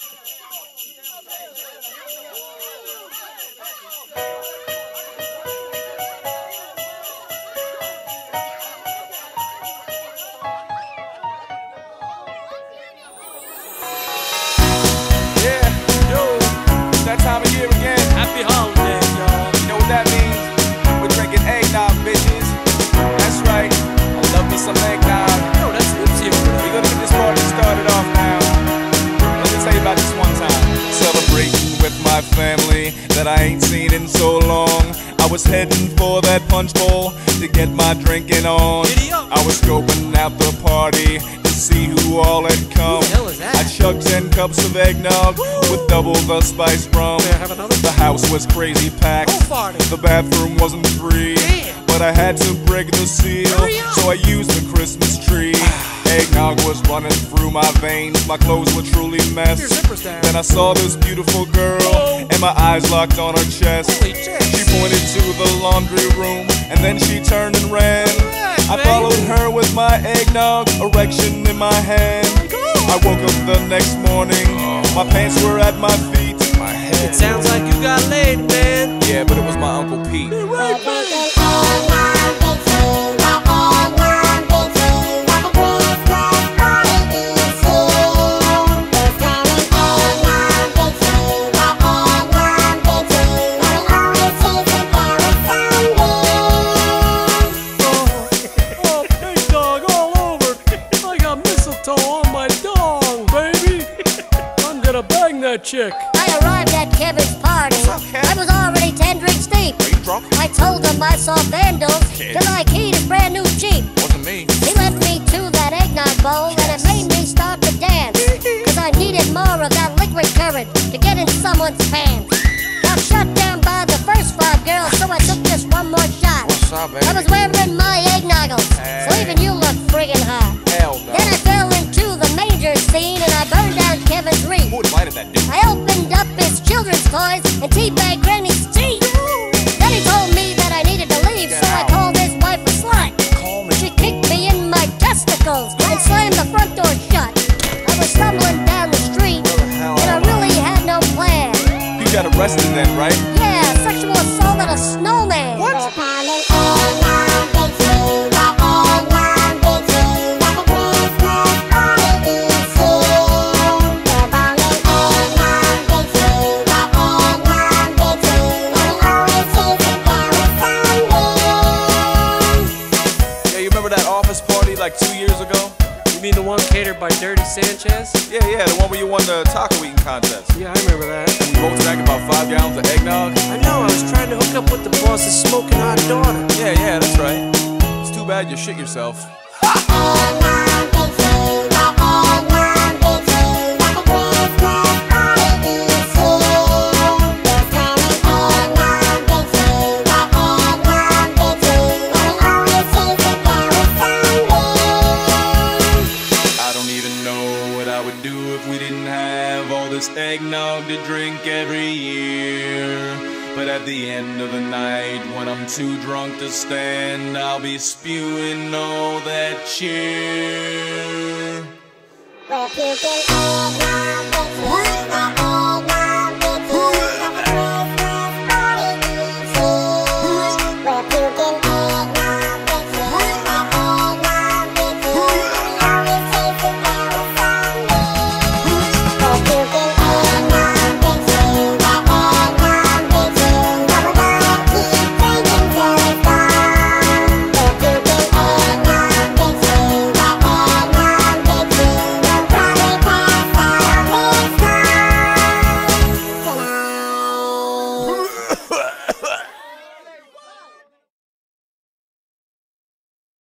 Time of year again. Happy holidays, y'all. You know what that means? We're drinking eggnog, bitches. That's right. I love me some eggnog. Yo, that's Nipsey over there. We're gonna get this party started off now. Let me tell you about this one time. Celebrating with my family that I ain't seen in so long. I was heading for that punch bowl to get my drinking on. I was scoping out the party to see who all had come. Who the hell is that? I chugged 10 cups of eggnog with double the spice rum. May I have another? The house was crazy packed. Who farted? The bathroom wasn't free. Damn. But I had to break the seal, so I used the Christmas tree. Eggnog was running through my veins. My clothes were truly messed. Your zipper's down. Then I saw this beautiful girl, and my eyes locked on her chest. Holy shit. She pointed to the laundry room, and then she turned and ran. I babe. followed her with my eggnog, erection in my hand. I woke up the next morning, my pants were at my feet. My head. It sounds like you got laid, man. Yeah, but it was my Uncle Pete. Right, buddy. Chick. I arrived at Kevin's party. I was already 10 drinks deep. Are you drunk? I told him I saw vandals because I keyed his brand new Jeep. Wasn't me. He led me to that eggnog bowl and it made me start to dance because I needed more of that liquid current to get in someone's pants. Got shut down by the first 5 girls, so I took just one more shot. What's up, baby? I was wearing my eggnoggles, so even you look friggin' hot. Hell no. Then I fell into the manger scene and I burned down Kevin's wreath. Who invited that dude? I opened up his children's toys and teabagged Granny's teeth. Then he told me that I needed to leave, so I called his wife a slut. She kicked me in my testicles and slammed the front door shut. I was stumbling down the street and I really had no plan. You got arrested then, right? Yeah, sexual assault at a snowman. What? Like 2 years ago? You mean the one catered by Dirty Sanchez? Yeah, the one where you won the taco eating contest. Yeah, I remember that. And we both drank about 5 gallons of eggnog. I know, I was trying to hook up with the boss's smoking hot daughter. Yeah, that's right. It's too bad you shit yourself. Eggnog to drink every year, but at the end of the night, when I'm too drunk to stand, I'll be spewing all that cheer. We're puking